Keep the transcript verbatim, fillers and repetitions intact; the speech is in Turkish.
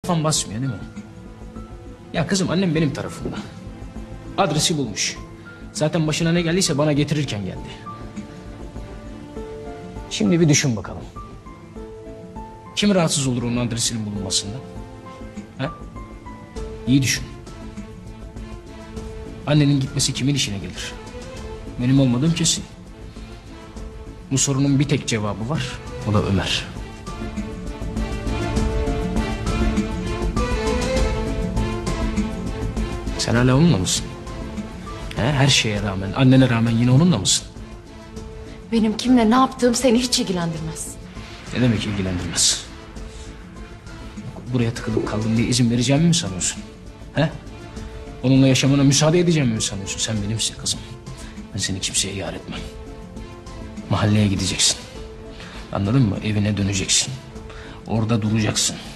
kafam basmıyor değil mi? Ya kızım annem benim tarafımda. Adresi bulmuş. Zaten başına ne geldiyse bana getirirken geldi. Şimdi bir düşün bakalım. Kim rahatsız olur onun adresinin bulunmasından? He? İyi düşün. Annenin gitmesi kimin işine gelir? Benim olmadığım kesin. Bu sorunun bir tek cevabı var. O da Ömer. Sen hala onunla mısın? He, her şeye rağmen, annene rağmen yine onunla mısın? Benim kimle ne yaptığım seni hiç ilgilendirmez. Ne demek ilgilendirmez? Buraya tıkılıp kaldım diye izin vereceğimi mi sanıyorsun? He? Onunla yaşamana müsaade edeceğimi mi sanıyorsun? Sen benimsin kızım. Ben seni kimseye yar etmem. Mahalleye gideceksin. Anladın mı? Evine döneceksin. Orada duracaksın.